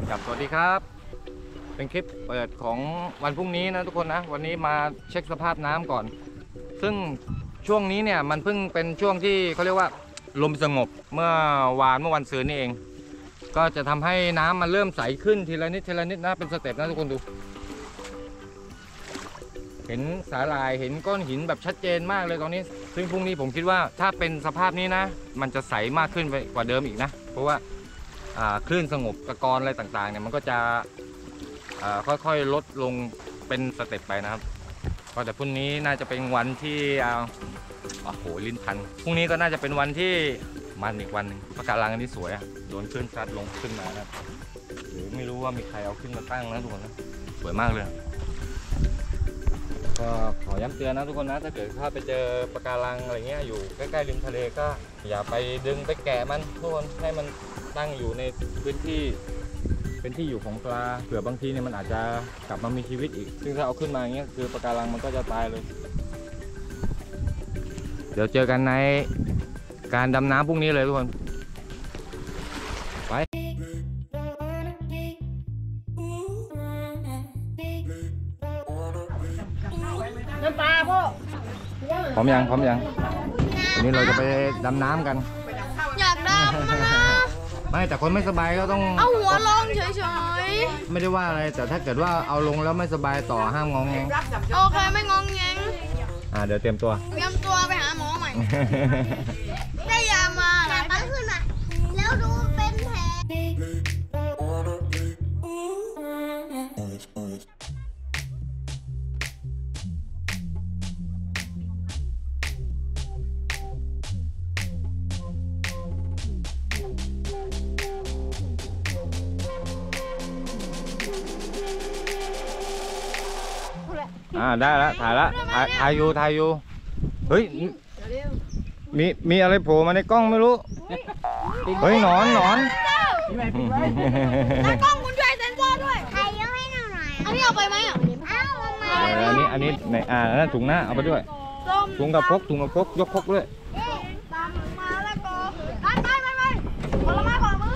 กับสวัสดีครับเป็นคลิปเปิดของวันพรุ่งนี้นะทุกคนนะวันนี้มาเช็คสภาพน้ำก่อนซึ่งช่วงนี้เนี่ยมันเพิ่งเป็นช่วงที่เขาเรียกว่าลมสงบเมื่อวันซืนนี่เองก็จะทำให้น้ำมันเริ่มใสขึ้นทีละนิดนะเป็นสเต็ปนะทุกคนดูเห็นสาหร่ายเห็นก้อนหินแบบชัดเจนมากเลยตอนนี้ซึ่งพรุ่งนี้ผมคิดว่าถ้าเป็นสภาพนี้นะมันจะใสมากขึ้นไปกว่าเดิมอีกนะเพราะว่าคลื่นสงบตะกอนอะไรต่างๆเนี่ยมันก็จะค่อยๆลดลงเป็นสเต็ปไปนะครับก็แต่พรุ่งนี้น่าจะเป็นวันที่โอ้โหลิ้นพันพรุ่งนี้ก็น่าจะเป็นวันที่มันอีกวันหนึ่งปะการังอันนี้สวยอ่ะโดนคลื่นซัดลงขึ้นมานะหรือไม่รู้ว่ามีใครเอาขึ้นมาตั้งนะทุกคนนะสวยมากเลยก็ขอย้ำเตือนนะทุกคนนะถ้าเกิดถ้าไปเจอปะการังอะไรเงี้ยอยู่ใกล้ๆริมทะเลก็อย่าไปดึงไปแกะมันทุกคนให้มันตั้งอยู่ในพื้นที่เป็นที่อยู่ของปลาเผื่อบางทีเนี่ยมันอาจจะกลับมามีชีวิตอีกซึ่งถ้าเอาขึ้นมาอย่างเงี้ยคือปะการังมันก็จะตายเลยเดี๋ยวเจอกันในการดำน้ำพรุ่งนี้เลยทุกคนไปน้ำปลาพ่อพร้อมยังวันนี้เราจะไปดำน้ำกันอยากดำนะไม่แต่คนไม่สบายก็ต้องเอาหัวลงเฉยๆไม่ได้ว่าอะไรแต่ถ้าเกิดว่าเอาลงแล้วไม่สบายต่อห้ามงองแงงโอเคไม่งองแงงเดี๋ยวเตรียมตัวไปหาหมอใหม่ได้ยามาตั้งขึ้นมาแล้วดูเป็นแผลได้แล้วถ่ายแล้วถ่ายอยู่เฮ้ยมีอะไรโผล่มาในกล้องไม่รู้เฮ้ยหนอนแล้วกล้องคุณช่วยเซ็นเซอร์ด้วยถ่ายเยอะให้หน่อยอันนี้เอาไปไหมอันนี้ในนั่นถุงหน้าเอาไปด้วยถุงกับพกยกพกด้วยตามมาแล้วก็ไปผลไม้ก่อนมือ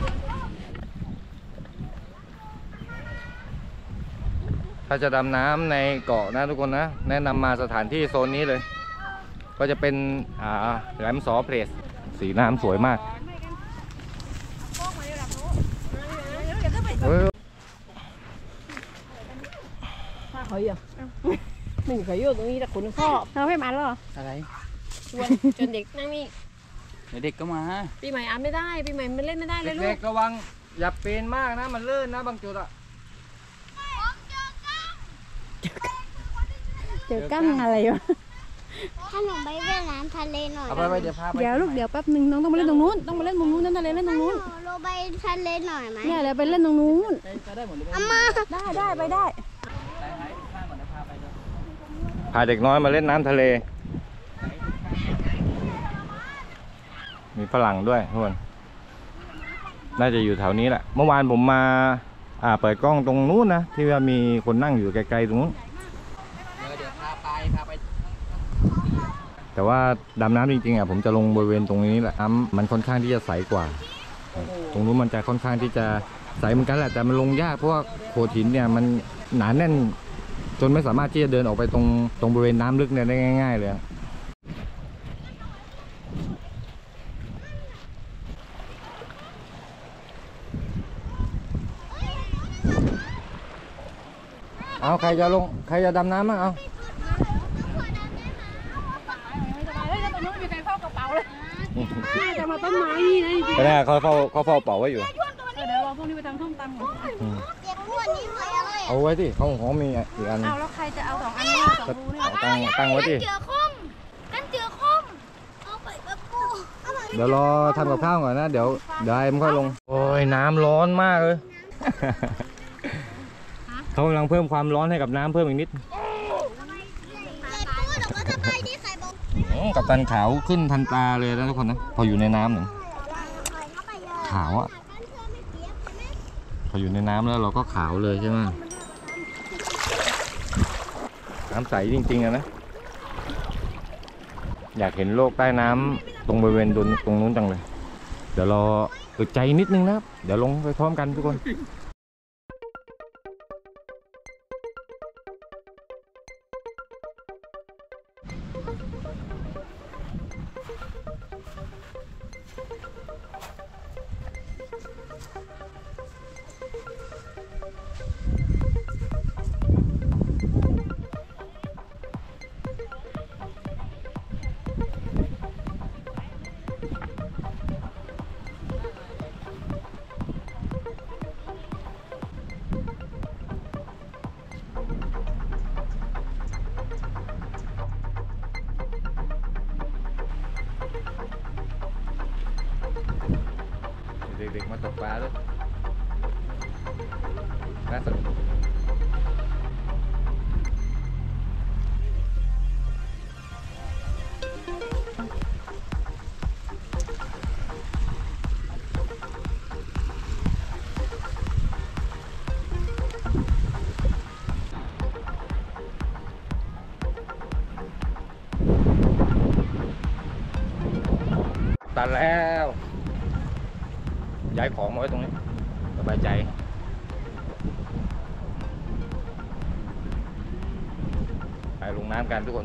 ถ้าจะดำน้ำในเกาะนะทุกคนนะแนะนำมาสถานที่โซนนี้เลยก็จะเป็นแหลมสอเพลสสีน้ำสวยมากเขาอยู่หนึ่งเขาอยู่ตรงนี้แต่คุณพ่อเราไม่มาแล้วเหรออะไรชวนจนเด็กนั่งนี่เด็กก็มาปีใหม่ไม่ได้ปีใหม่มันเล่นไม่ได้เลยลูกเด็กระวังอย่าปีนมากนะมันลื่นนะบางจุดเจอกั้งอะไรวะถ้าหนูไปเล่นน้ำทะเลหน่อยไปเดี๋ยวพาไปเดี๋ยวแป๊บนึงน้องต้องไปเล่นตรงนู้นน้ำทะเลเล่นตรงนู้นเราไปทะเลหน่อยไหมเนี่ยเดี๋ยวไปเล่นตรงนู้นอามาได้ไปได้พาเด็กน้อยมาเล่นน้ำทะเลมีฝรั่งด้วยทุกคนน่าจะอยู่แถวนี้แหละเมื่อวานผมมาเปิดกล้องตรงนู้นนะที่ว่ามีคนนั่งอยู่ไกลๆตรงนู้นเดี๋ยวพาไปแต่ว่าดำน้ำจริงๆผมจะลงบริเวณตรงนี้แหละน้ำมันค่อนข้างที่จะใสกว่าตรงนู้นมันจะค่อนข้างที่จะใสเหมือนกันแหละแต่มันลงยากเพราะว่าโขดหินเนี่ยมันหนาแน่นจนไม่สามารถที่จะเดินออกไปตรงบริเวณน้ำลึกเนี่ยได้ง่ายๆเลยเอาใครจะดำน้ำมั้งเอาจะมาต้นไม้นี่นะจริงๆก็ได้เขาเฝ้าเป่าไว้อยู่เดี๋ยวเราพวกนี้ไปทำส้มตำก่อนเอาไว้ที่เขามีอีกอันเอาแล้วใครจะเอา2 อันนี้2 รูนี่ตั้งไว้ที่กันเจือคมเอาไปกับกูเดี๋ยวรอทำกับข้าวก่อนนะเดี๋ยวไอ้มันค่อยลงโอ้ยน้ำร้อนมากเลยเขากำลังเพิ่มความร้อนให้กับน้ำเพิ่มอีกนิดกับตันขาวขึ้นทันตาเลยนะทุกคนนะพออยู่ในน้ำหนึ่งขาวอ่ะพออยู่ในน้ำแล้วเราก็ขาวเลยใช่ไหมน้ำใสจริงๆนะอยากเห็นโลกใต้น้ำตรงบริเวณตรงนู้นจังเลยเดี๋ยวรออึดใจนิดนึงนะครับเดี๋ยวลงไปพร้อมกันทุกคนตกปลาด้วยน่าสนุกตัดแล้วย้ายของมาไว้ตรงนี้สบายใจไปลงน้ำกันทุกคน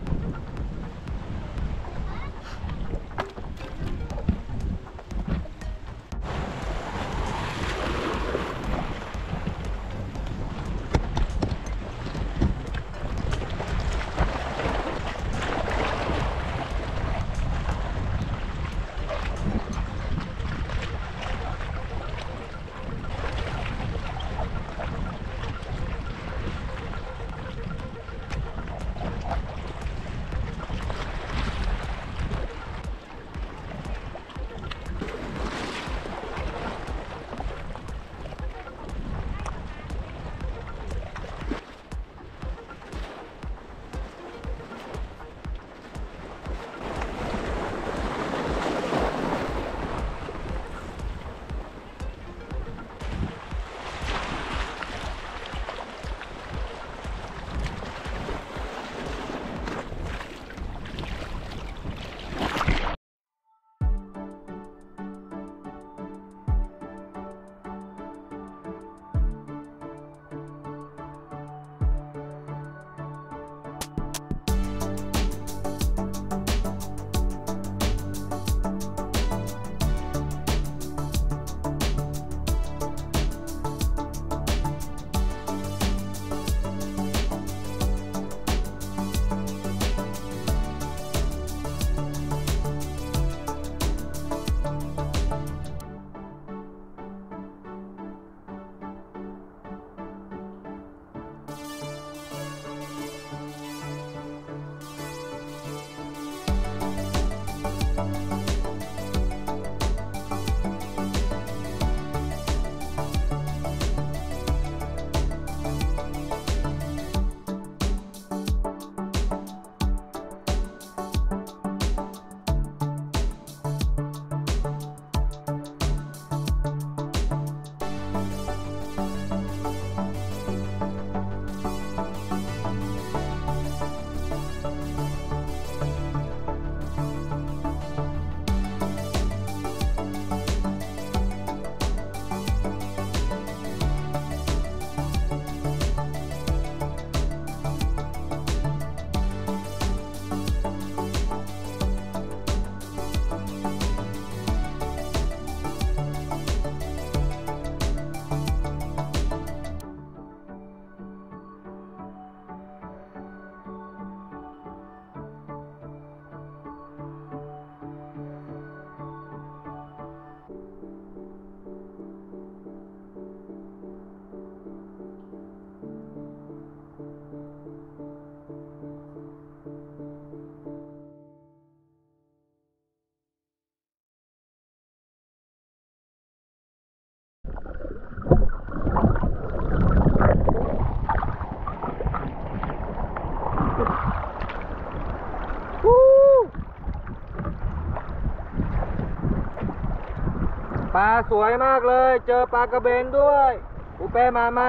ปลาสวยมากเลยเจอปลากระเบนด้วยปูเป้มาไหม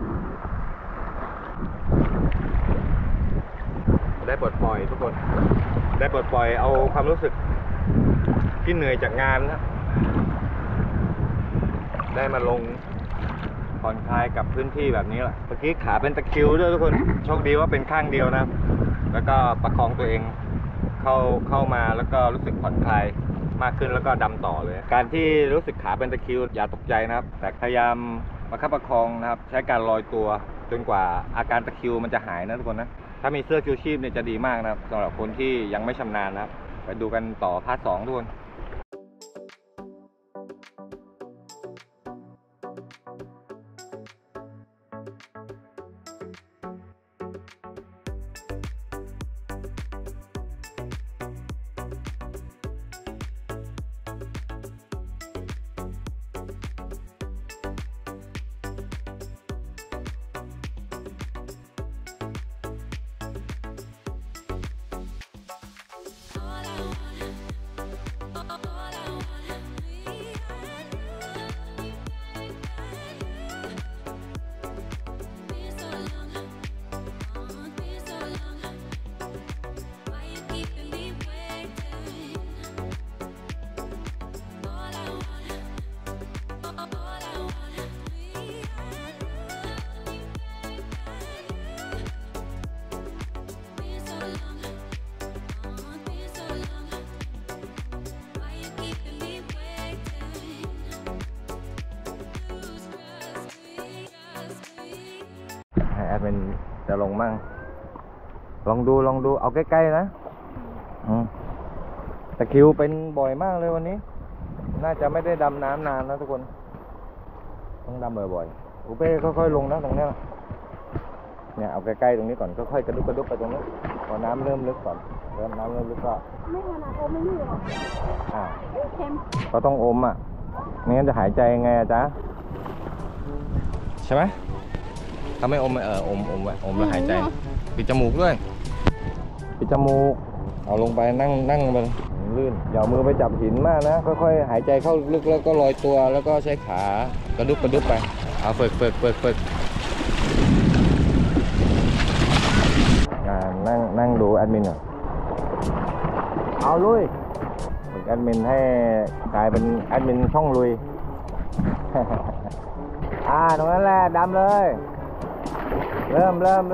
ได้ปลดปล่อยทุกคนได้ปลดปล่อยเอาความรู้สึกที่เหนื่อยจากงานนะได้มาลงผ่อนคลายกับพื้นที่แบบนี้แหละเมื่อกี้ขาเป็นตะคริวด้วยทุกคนโชคดีว่าเป็นข้างเดียวนะแล้วก็ประคองตัวเองเข้ามาแล้วก็รู้สึกผ่อนคลายมากขึ้นแล้วก็ดำต่อเลยการที่รู้สึกขาเป็นตะคริวอย่าตกใจนะครับแต่พยายามประคับประคองนะครับใช้การลอยตัวจนกว่าอาการตะคริวมันจะหายนะทุกคนนะถ้ามีเสื้อชูชีพเนี่ยจะดีมากนะครับสำหรับคนที่ยังไม่ชำนาญนะครับไปดูกันต่อพาร์ท 2ทุกคนแอดมินจะลงมั่งลองดูเอาใกล้ๆนะตะคริวเป็นบ่อยมากเลยวันนี้น่าจะไม่ได้ดำน้ำนานนะทุกคนต้องดำบ่อยๆอุเป้ค่อยๆลงนะตรงนี้เนี่ยเอาใกล้ๆตรงนี้ก่อนค่อยๆกระดุบไปตรงนี้พอน้ำเริ่มลึกก่อนน้ำเริ่มลึกก็ไม่ขนาดโอไม่มีหรอก เค็มก็ต้องอมอ่ะไม่งั้นจะหายใจยังไงอะจ๊ะใช่ไหมถ้าไม่อมอมไว้อมแล้วหายใจปิดจมูกด้วยปิดจมูกเอาลงไปนั่งมันลื่นอย่าเอามือไปจับหินมากนะค่อยๆหายใจเข้าลึกแล้วก็ลอยตัวแล้วก็ใช้ขากระดุบไปเอาฝึกนั่งดูแอดมินอ่ะเอาลุยฝึกแอดมินให้กลายเป็นแอดมินช่องลุย ตรงนั้นแหละดำเลยเริ่ม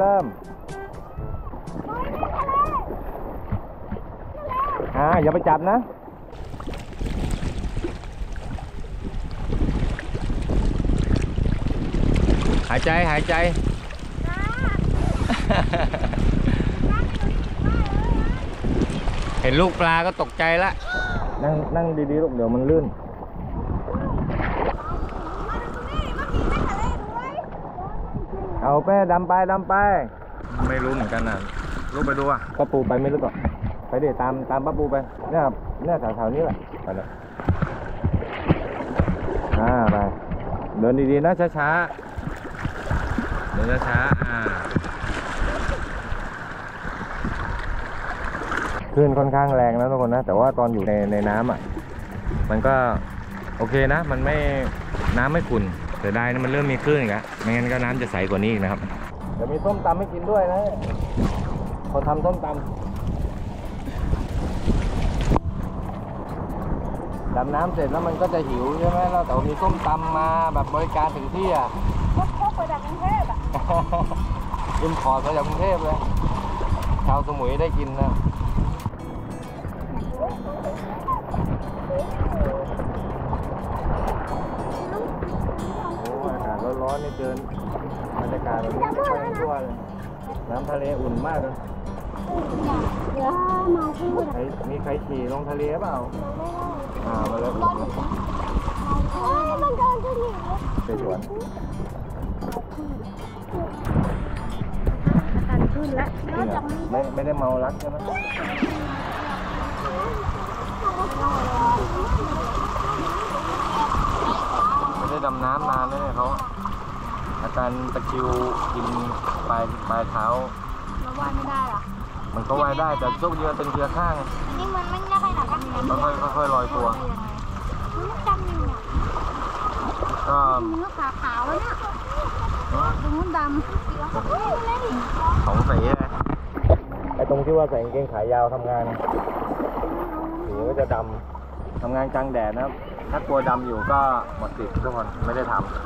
อย่าไปจับนะหายใจ เห็นลูกปลาก็ตกใจละนั่งดีๆลูกเดี๋ยวมันลื่นเอาแป้ดำไปไม่รู้เหมือนกันนะลูกไปดูอ่ะป้าปูไปไม่รู้ก่อนไปดิตามป้าปูไปเนี่ยแถวๆนี้แหละไปเลยไปเดินดีๆนะช้าๆเดินช้าคลื่นค่อนข้างแรงนะทุกคนนะแต่ว่าตอนอยู่ในน้ำอ่ะมันก็โอเคนะมันไม่น้ำไม่ขุ่นแต่ได้นะมันเริ่มมีคลื่นอีกแล้วไม่งั้นก็น้ำจะใสกว่านี้อีกนะครับเดี๋ยวมีส้มตำให้กินด้วยนะคนทำส้มตำดำน้ำเสร็จแล้วมันก็จะหิวใช่ไหมแล้วแต่มีส้มตำมาแบบบริการถึงที่อ่ะพกไปจากกรุงเทพอ่ะอิมพอร์ตมาจากกรุงเทพเลยชาวสมุยได้กินนะอากาศร้อนๆนี่เจอบรรยากาศแบบนี้ไม่ค่อยทั่วเลยน้ำทะเลอุ่นมากเลยมีใครขี่ลงทะเลเปล่ามาเลยมันเดินขึ้นหินไปสวนการขึ้นแล้วไม่ได้เมารักใช่ไหมไม่ได้ดำน้ำนานเลยเขาอาการตะคริวกินปลายเท้าเราว่ายไม่ได้หรอมันก็ว่ายได้แต่โชคดีมันเป็นเรือข้างนี่มันไม่ได้ขนาดนั้นค่อยลอยตัวมันจำอยู่เนี่ยก็เนื้อขาขาวแล้วเนี่ยตรงนู้นดำของใส่เลยไอ้ตรงที่ว่าใส่กางเกงขายาวทำงานผิวก็จะดำทำงานกลางแดดนะครับถ้ากลัวดำอยู่ก็หมดสิทธิ์ทุกคนไม่ได้ทำ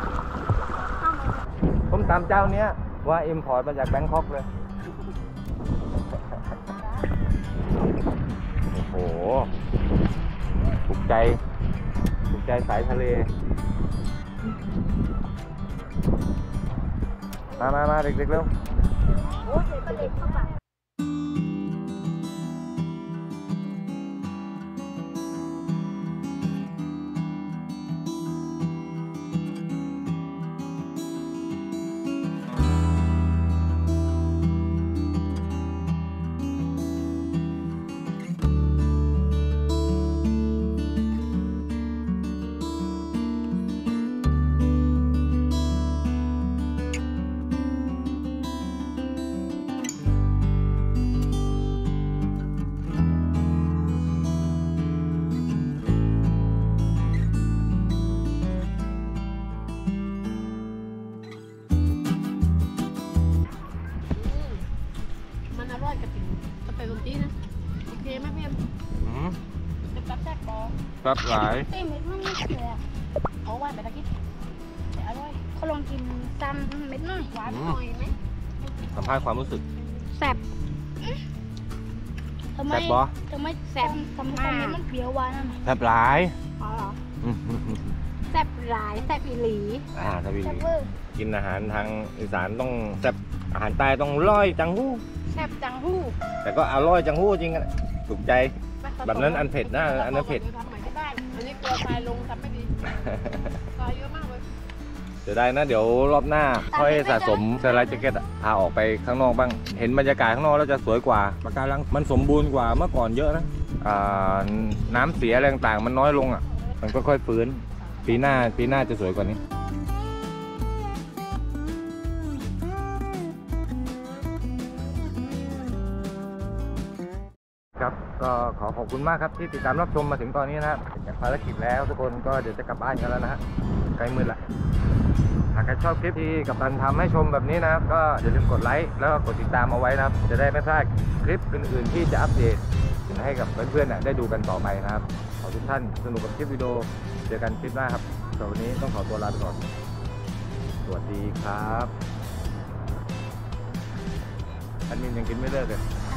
ผมตามเจ้าเนี้ยว่าอิมพอร์ตมาจากแบงคอกเลยโอ้โหถูกใจสายทะเลมาเด็กๆเร็วมันอร่อยกับจะไปตรงนี้นะโอเคไหมพี่เอ็มเป็นตับแซ่บบอครับหลายเต้นเม็ดมันไม่เสียเอาไว้ไปตะกี้แต่อร่อยเขาลองกินซ้ำเม็ดหน่อยหวานหน่อยไหมสัมภาษณ์ความรู้สึกแซ่บทำไมแซ่บบ่ทำไมแซ่บทำไมเม็ดมันเปรี้ยวหวานอ่ะแซ่บหลายอ๋อเหรอแซ่บหลายแซ่บอีหลีทวีแซ่บลีเวอร์กินอาหารทางอีสานต้องแซ่บอาหารใต้ต้องร้อยจังหู้แซ่บจังหู้แต่ก็อร่อยจังหู้จริงอะถูกใจ แบบนั้นอันเผ็ดนะอันนั้นเผ็ดทำใหม่ที่บ้านอันนี้กลัวทรายลงทำไม่ดีทรายเยอะมากเลยเดี๋ยวได้นะเดี๋ยวรอบหน้าค่อยสะสมเซอร์ไลท์แจ็คเก็ตพาออกไปข้างนอกบ้าง เห็นบรรยากาศข้างนอกแล้วจะสวยกว่าปะการังมันสมบูรณ์กว่าเมื่อก่อนเยอะนะน้ำเสียอะไรต่างๆมันน้อยลงอ่ะมันก็ค่อยฟื้นปีหน้าจะสวยกว่านี้ครับก็ขอขอบคุณมากครับที่ติดตามรับชมมาถึงตอนนี้นะครับจากภารกิจแล้วทุกคนก็เดี๋ยวจะกลับบ้านกันแล้วนะฮะใกล้มืดละหากใครชอบคลิปที่กัปตันทำให้ชมแบบนี้นะครับก็อย่าลืมกดไลค์แล้วก็กดติดตามเอาไว้นะครับจะได้ไม่พลาดคลิปอื่นๆที่จะอัปเดตให้กับเพื่อนๆได้ดูกันต่อไปนะครับขอทุกท่านสนุกกับคลิปวิดีโอเจอกันคลิปหน้าครับสำหรับวันนี้ต้องขอตัวลาไปก่อนสวัสดีครับอันนี้ยังกินไม่เลิกเลย